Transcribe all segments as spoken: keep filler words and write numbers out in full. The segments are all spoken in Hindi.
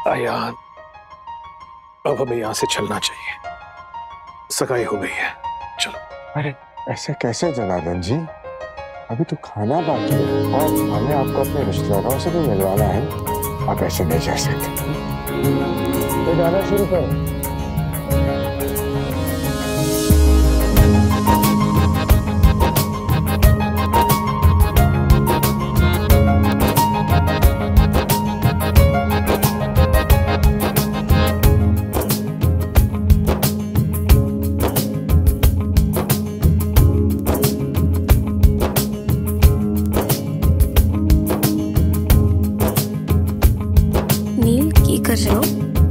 अयान, अब हमें यहाँ से चलना चाहिए। सगाई हो गई है, चलो। अरे ऐसे कैसे जनार्दन जी, अभी तो खाना बाकी है और हमें आपको अपने रिश्तेदारों से भी मिलवाना है। आप ऐसे नहीं जा सकते। तो गाना शुरू करो। कर रहे हो?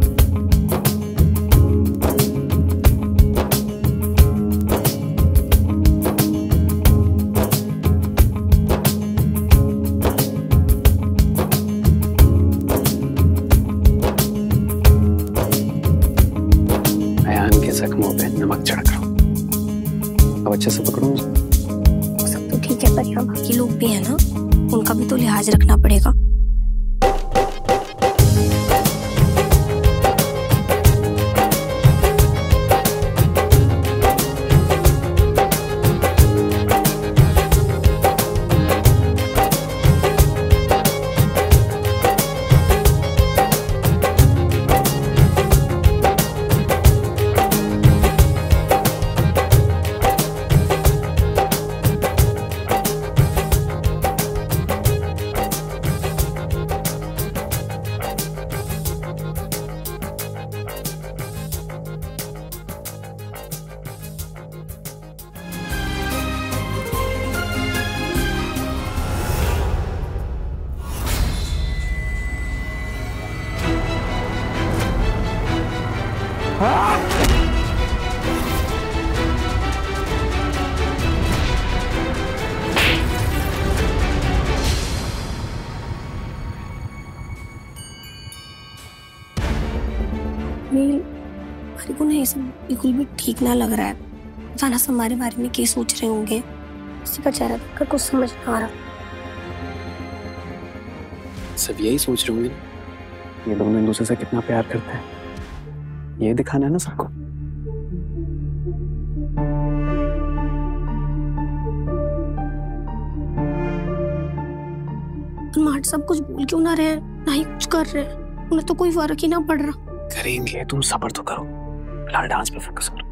अयान के जख्मों पे नमक छिड़क रहा हूं। अब अच्छे से पकड़ो। सब तो ठीक है, पर यहाँ बाकी लोग भी है ना, उनका भी तो लिहाज रखना पड़ेगा। हमारे को ना ये सब बिल्कुल भी ठीक ना लग रहा है। जाना सब हमारे बारे में क्या सोच रहे होंगे, किसी का चेहरा देखकर कुछ समझ नहीं आ रहा। सब यही सोच रहे होंगे ये दोनों एक दूसरे से कितना प्यार करते हैं, ये दिखाना है ना सबको। मार्ट सब कुछ बोल क्यों ना रहे हैं, ना ही कुछ कर रहे हैं, उन्हें तो कोई फर्क ही ना पड़ रहा। करेंगे, तुम सब्र तो करो, फिलहाल डांस पे फोकस करो।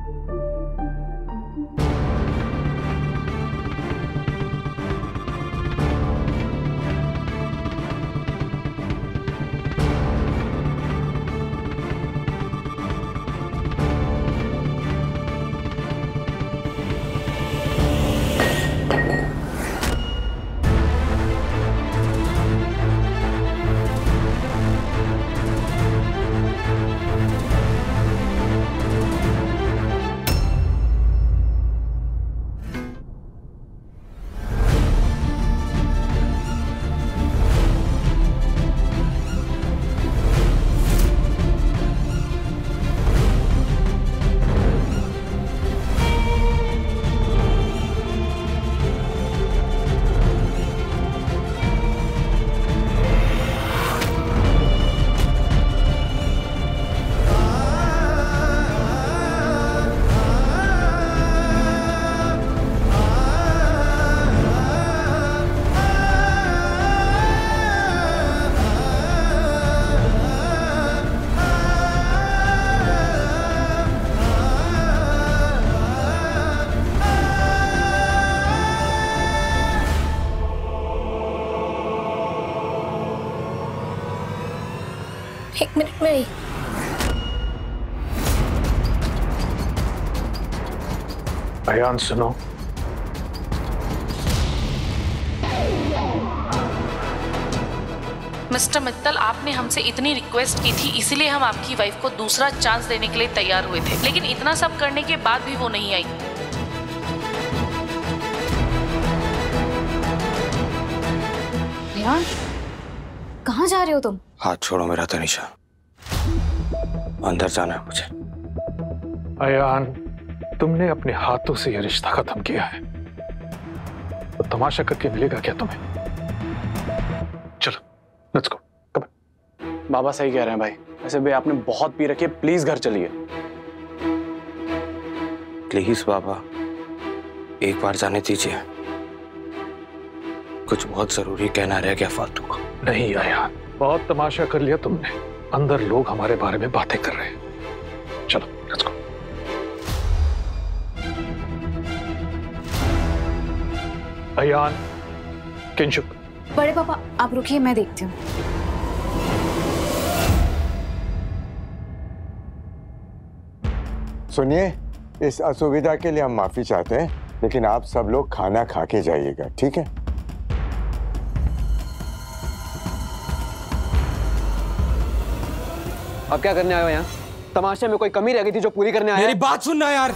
एक मिनट में ही। अयान सुनो, मिस्टर मित्तल, आपने हमसे इतनी रिक्वेस्ट की थी, इसीलिए हम आपकी वाइफ को दूसरा चांस देने के लिए तैयार हुए थे, लेकिन इतना सब करने के बाद भी वो नहीं आई। अयान, कहाँ जा रहे हो तुम? हाथ छोड़ो मेरा तनीषा, अंदर जाना है मुझे। अयान, तुमने अपने हाथों से यह रिश्ता खत्म किया है, तो तमाशा करके मिलेगा क्या तुम्हें? चलो, लेट्स गो, कम ऑन। बाबा सही कह रहे हैं भाई। वैसे भी आपने बहुत पी रखी है, प्लीज घर चलिए। प्लीज बाबा, एक बार जाने दीजिए। कुछ बहुत जरूरी कहना रह गया फालतू का। नहीं आया, बहुत तमाशा कर लिया तुमने। अंदर लोग हमारे बारे में बातें कर रहे हैं। चलो लेट्स गो। अयान, किंशुक। बड़े पापा आप रुकिए, मैं देखती हूँ। सुनिए, इस असुविधा के लिए हम माफी चाहते हैं, लेकिन आप सब लोग खाना खा के जाइएगा, ठीक है? अब क्या करने आए हो यहाँ? तमाशे में कोई कमी रह गई थी जो पूरी करने आए? मेरी बात सुनना यार।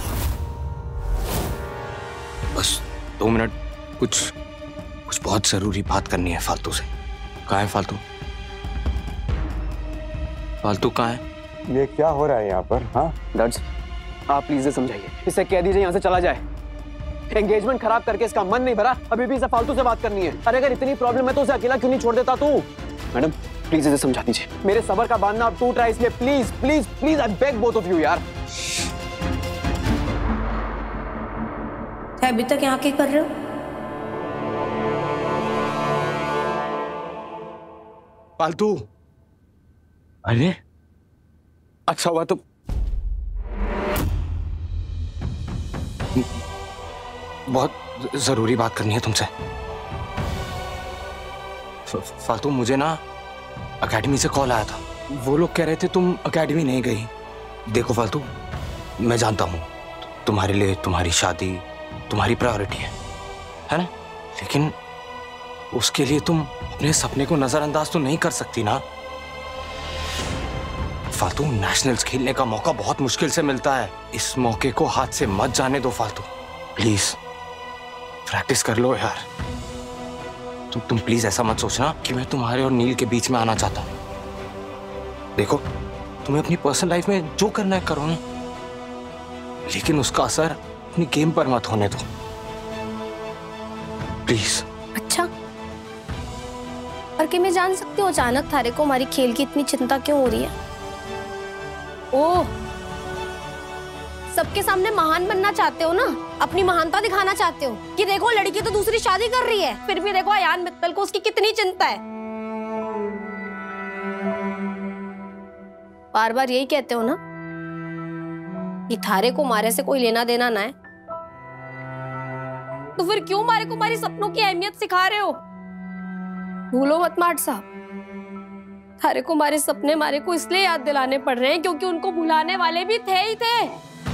बस दो मिनट, कुछ कुछ बहुत जरूरी बात करनी है फालतू से। कहाँ है फालतू? फालतू कहाँ है? ये क्या हो रहा है यहाँ पर? हाँ दर्ज, आप प्लीज इसे समझाइए, इसे कह दीजिए यहाँ से चला जाए। एंगेजमेंट खराब करके इसका मन नहीं भरा, अभी भी इसे फालतू से बात करनी है। अरे अगर इतनी प्रॉब्लम है तो उसे अकेला क्यों नहीं छोड़ देता तू? मैडम प्लीज इसे समझा दीजिए, मेरे सबर का बांधना अब टूट रहा है, इसलिए please please please I beg both of you यार। अभी तक यहाँ क्या कर रहे हो? फालतू। अरे अच्छा हुआ तो बहुत जरूरी बात करनी है तुमसे। फालतू, मुझे ना एकेडमी से कॉल आया था। वो लोग कह रहे थे तुम एकेडमी नहीं गई। देखो फालतू, मैं जानता हूँ तुम्हारे लिए तुम्हारी शादी तुम्हारी प्रायोरिटी है, है ना? लेकिन उसके लिए तुम अपने सपने को नजरअंदाज तो नहीं कर सकती ना। फालतू, नेशनल्स खेलने का मौका बहुत मुश्किल से मिलता है। इस मौके को हाथ से मत जाने दो फालतू। प्लीज प्रैक्टिस कर लो यार। तुम तुम प्लीज ऐसा मत सोचना कि मैं तुम्हारे और नील के बीच में आना चाहता हूं। देखो, तुम्हें अपनी पर्सनल लाइफ में जो करना है करो ना, लेकिन उसका असर अपनी गेम पर मत होने दो प्लीज। अच्छा, और क्या मैं जान सकती हूँ अचानक थारे को हमारी खेल की इतनी चिंता क्यों हो रही है? ओह, सबके सामने महान बनना चाहते हो ना, अपनी महानता दिखाना चाहते हो कि देखो लड़की तो दूसरी शादी कर रही है, फिर भी देखो अयान मित्तल को उसकी कितनी चिंता है। बार बार यही कहते हो ना कि थारे को मारे से कोई लेना देना ना है, तो फिर क्यों मारे को हमारी सपनों की अहमियत सिखा रहे हो? भूलो मत माट साहब, थारे को हमारे सपने मारे को इसलिए याद दिलाने पड़ रहे हैं क्योंकि उनको भुलाने वाले भी थे ही थे।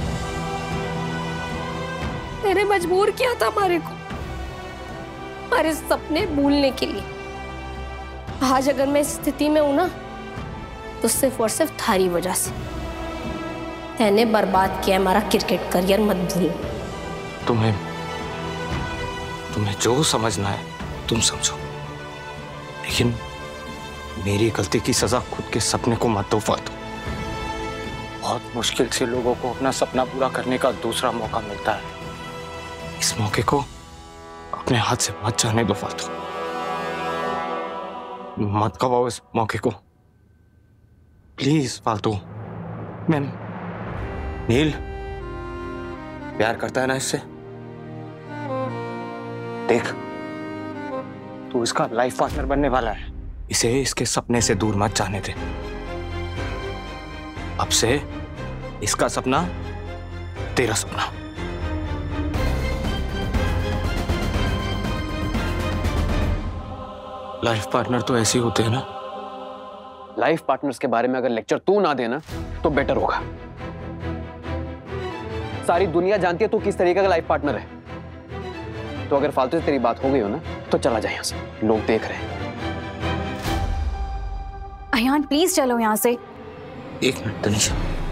तेरे मजबूर किया था हमारे को हमारे सपने भूलने के लिए। आज अगर मैं इस स्थिति में हूं ना, तो सिर्फ और सिर्फ थारी वजह से। तैने बर्बाद किया हमारा क्रिकेट करियर, मत भूल। तुम्हें तुम्हें जो समझना है तुम समझो, लेकिन मेरी गलती की सजा खुद के सपने को मत दो फालतू। बहुत मुश्किल से लोगों को अपना सपना पूरा करने का दूसरा मौका मिलता है। इस मौके को अपने हाथ से मत जाने दो फालतू। मत गवाओ इस मौके को प्लीज फालतू। मैं नील प्यार करता है ना इससे। देख, तू इसका लाइफ पार्टनर बनने वाला है। इसे इसके सपने से दूर मत जाने दे। अब से इसका सपना तेरा सपना। लाइफ पार्टनर तो ऐसे ही होते हैं ना। लाइफ पार्टनर्स के बारे में अगर लेक्चर तू ना देना तो बेटर होगा। सारी दुनिया जानती है तू किस तरीके का लाइफ पार्टनर है। तो अगर फालतू से तेरी बात हो गई हो ना, तो चला जाए यहाँ से, लोग देख रहे हैं। अयान प्लीज चलो यहाँ से। एक मिनट तनीषा,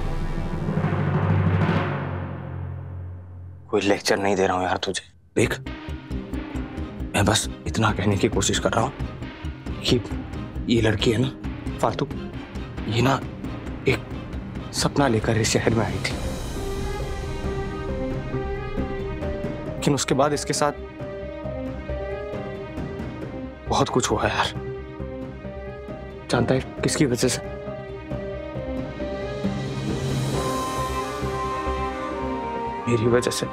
कोई लेक्चर नहीं दे रहा हूं यार तुझे। देख, मैं बस इतना कहने की कोशिश कर रहा हूं कि ये लड़की है ना फालतू, ये ना एक सपना लेकर इस शहर में आई थी, लेकिन उसके बाद इसके साथ बहुत कुछ हुआ यार। जानता है किसकी वजह से? मेरी वजह से।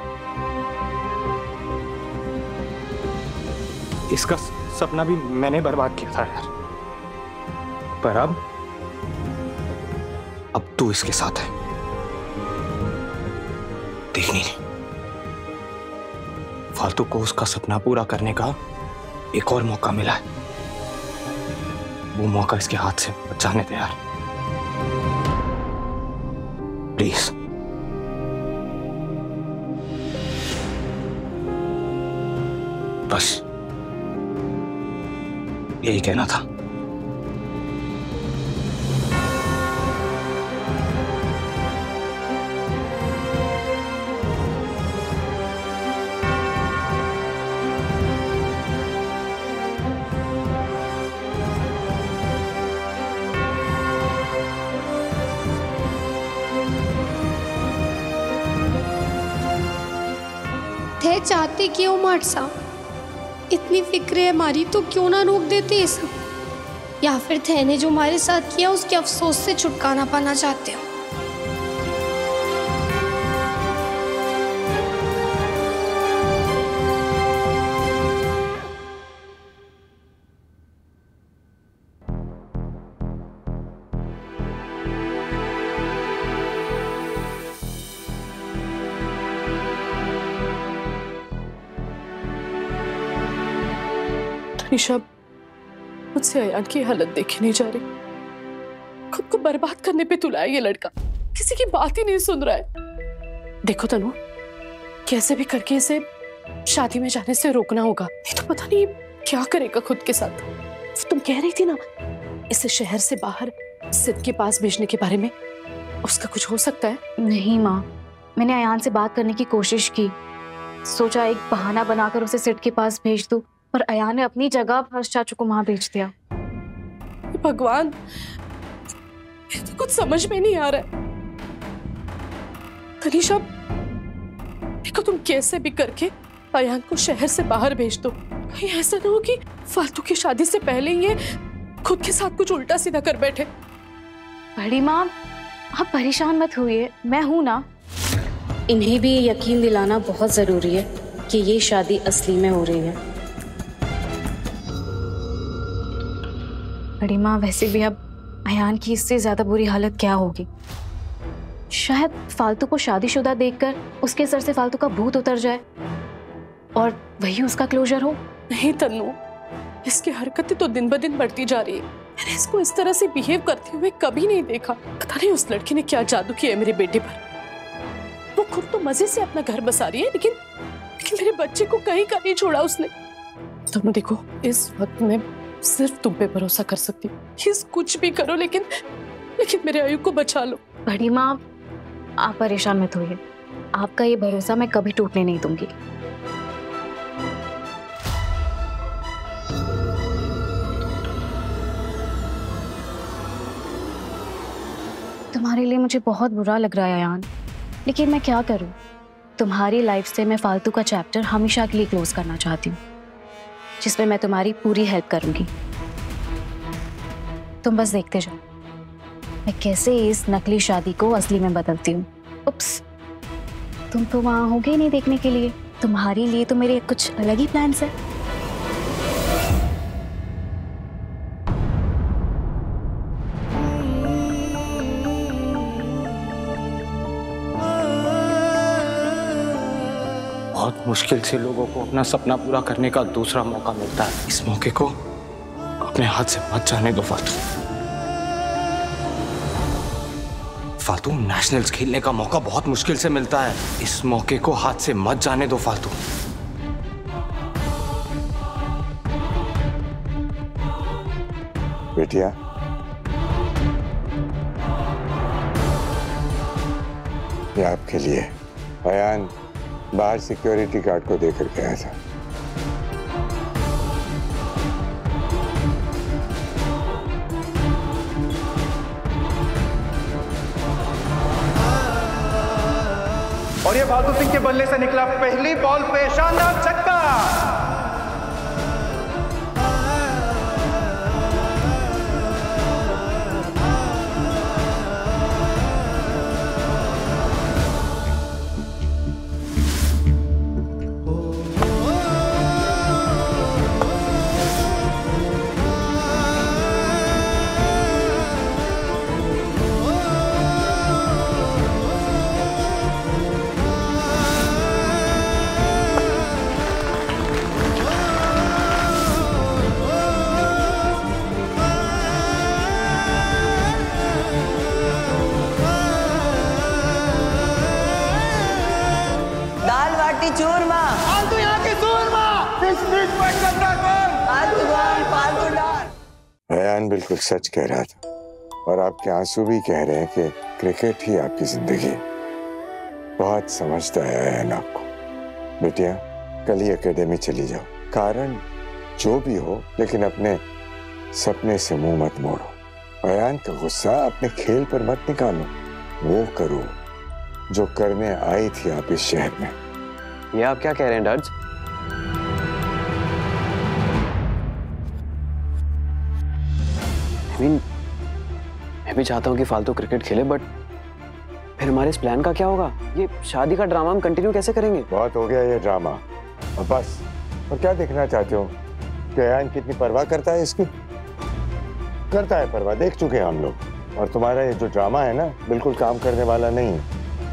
इसका सपना भी मैंने बर्बाद किया था यार। पर अब अब तू इसके साथ है। देखनी नहीं, फालतू को उसका सपना पूरा करने का एक और मौका मिला है। वो मौका इसके हाथ से बचाने दे यार, प्लीज। बस यही कहना था। थे चाहते क्यों मट सा, इतनी फिक्र है हमारी तो क्यों ना रोक देते ये सब, या फिर थे ने जो हमारे साथ किया उसके अफसोस से छुटकारा पाना चाहते हो। निशा, मुझसे अयान की हालत देखी नहीं जा रही। खुद को बर्बाद करने पे तुला है ये लड़का, किसी की बात ही नहीं सुन रहा है। देखो तनु, कैसे भी करके इसे शादी में जाने से रोकना होगा, नहीं तो पता नहीं क्या करेगा खुद के साथ। तुम कह रही थी ना इसे शहर से बाहर सिद्ध के पास भेजने के बारे में, उसका कुछ हो सकता है? नहीं माँ, मैंने अयान से बात करने की कोशिश की, सोचा एक बहाना बनाकर उसे सिद्ध के पास भेज दूं, पर अयान ने अपनी जगह हर्ष चाचू को वहां भेज दिया। भगवान, तो कुछ समझ में नहीं आ रहा है। तनीषा, देखो तुम कैसे भी करके अयान को शहर से बाहर भेज दो। कहीं ऐसा ना हो कि फालतू की शादी से पहले ये खुद के साथ कुछ उल्टा सीधा कर बैठे। बड़ी माँ, आप परेशान मत होइए, मैं हूं ना। इन्हें भी यकीन दिलाना बहुत जरूरी है कि ये शादी असली में हो रही है। बड़ी माँ, वैसे भी अब अयान की इससे ज्यादा बुरी हालत क्या होगी? शायद फालतू को शादीशुदा देखकर उसके सर से फालतू का भूत उतर जाए और वही उसका क्लोजर हो। नहीं तन्नू, इसकी हरकतें तो दिन ब दिन बढ़ती जा रही है। मैंने इसको इस तरह से बिहेव करते हुए कभी नहीं देखा। पता नहीं उस लड़की ने क्या जादू किया है मेरे बेटे पर। वो खुद तो मजे से अपना घर बसा रही है, लेकिन लेकिन मेरे बच्चे को कहीं का नहीं छोड़ा उसने। तन्नू देखो, इस वक्त में सिर्फ तुम पे भरोसा कर सकती हूँ। कुछ भी करो, लेकिन लेकिन मेरे आयु को बचा लो। बड़ी माँ, आप परेशान मत होइए, आपका ये भरोसा मैं कभी टूटने नहीं दूंगी। तुम्हारे लिए मुझे बहुत बुरा लग रहा है अयान, लेकिन मैं क्या करूं? तुम्हारी लाइफ से मैं फालतू का चैप्टर हमेशा के लिए क्लोज करना चाहती हूँ, जिसमें मैं तुम्हारी पूरी हेल्प करूंगी। तुम बस देखते जाओ मैं कैसे इस नकली शादी को असली में बदलती हूँ। उप्स, तुम तो वहां होगे ही नहीं देखने के लिए। तुम्हारे लिए तो मेरे कुछ अलग ही प्लान्स है। बहुत मुश्किल से लोगों को अपना सपना पूरा करने का दूसरा मौका मिलता है। इस मौके को अपने हाथ से मत जाने दो फालतू। फालतू, नेशनल्स खेलने का मौका बहुत मुश्किल से मिलता है। इस मौके को हाथ से मत जाने दो फालतू। बेटिया, ये आपके लिए। अयान बाहर सिक्योरिटी गार्ड को देकर गया था। और ये फालतू सिंह के बल्ले से निकला पहली बॉल पे शानदार छक्का। अयान बिल्कुल सच कह रहा था और आपके आंसू भी कह रहे हैं कि क्रिकेट ही आपकी जिंदगी है। बहुत समझता है अयान आपको। बेटिया, कल ही एकेडमी चली जाओ। कारण जो भी हो, लेकिन अपने सपने से मुंह मत मोड़ो। अयान का गुस्सा अपने खेल पर मत निकालो। वो करो जो करने आई थी आप इस शहर में। ये आप क्या कह रहे हैं डर्ज? I mean, मैं भी चाहता हूँ कि फालतू क्रिकेट खेले, बट फिर हमारे इस प्लान का क्या होगा? ये शादी का ड्रामा हम कंटिन्यू कैसे करेंगे? बहुत हो गया ये ड्रामा, और बस। और क्या देखना चाहते हो कि अयान कितनी परवाह करता है इसकी? करता है परवाह, देख चुके हैं हम लोग। और तुम्हारा ये जो ड्रामा है ना, बिल्कुल काम करने वाला नहीं है।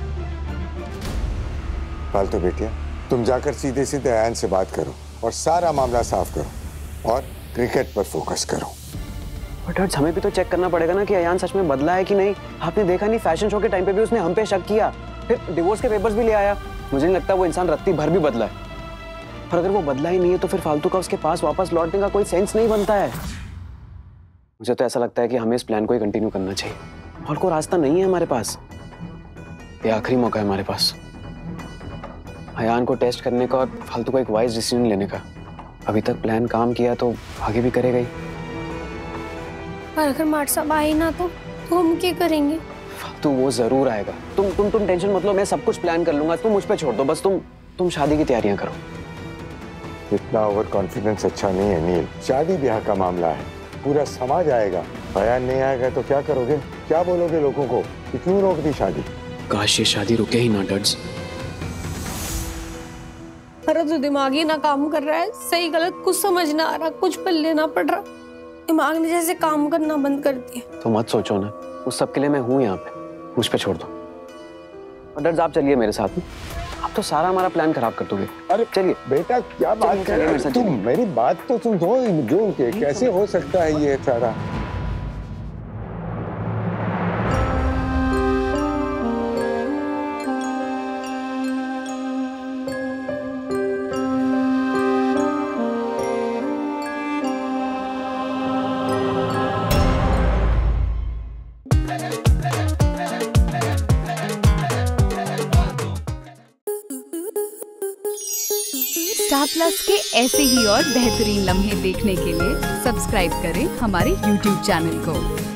फालतू बेटिया, तुम जाकर सीधे सीधे अयान से बात करो और सारा मामला साफ करो और क्रिकेट पर फोकस करो। बट डर्ज, हमें भी तो चेक करना पड़ेगा ना कि अयान सच में बदला है कि नहीं। आपने देखा नहीं, फैशन शो के टाइम पे भी उसने हम पे शक किया, फिर डिवोर्स के पेपर्स भी ले आया। मुझे नहीं लगता वो इंसान रत्ती भर भी बदला है। पर अगर वो बदला ही नहीं है तो फिर फालतू का उसके पास वापस लौटने का कोई सेंस नहीं बनता है। मुझे तो ऐसा लगता है कि हमें इस प्लान को ही कंटिन्यू करना चाहिए। और कोई रास्ता नहीं है हमारे पास। ये आखिरी मौका है हमारे पास अयान को टेस्ट करने का और फालतू का एक वाइज डिसीजन लेने का। अभी तक प्लान काम किया तो आगे भी करेगा ही। पर अगर मार्ट साहब आए ना तो, तो हम क्या करेंगे? फालतू वो जरूर आएगा। तुम तुम तुम टेंशन मत लो, मैं सब कुछ प्लान कर लूंगा। तुम मुझ पे छोड़ दो बस। तुम तुम शादी की तैयारियां करो। इतना ओवर कॉन्फिडेंस अच्छा नहीं है नील। शादी ब्याह का मामला है, पूरा समाज आएगा। अयान नहीं आएगा तो क्या करोगे? क्या बोलोगे लोगों को कि क्यों रोक दी शादी? काश ये शादी रुके ही ना डर्ज। मेरा तो दिमाग ही ना काम कर रहा है। सही गलत कुछ समझ ना आ रहा, कुछ पल्ले ना पड़ रहा। दिमाग ने जैसे काम करना बंद कर दिया। तो मत सोचो ना, उस सब के लिए मैं हूँ यहाँ पे। मुझ पे छोड़ दो। और डर्ज, आप चलिए मेरे साथ में। आप तो सारा हमारा प्लान खराब कर दोगे। अरे चलिए। बेटा, क्या बात कर रहे हो तुम? मेरी बात तो तुम दो जो के कैसे हो सकता है ये सारा? स्टार प्लस के ऐसे ही और बेहतरीन लम्हे देखने के लिए सब्सक्राइब करें हमारे यूट्यूब चैनल को।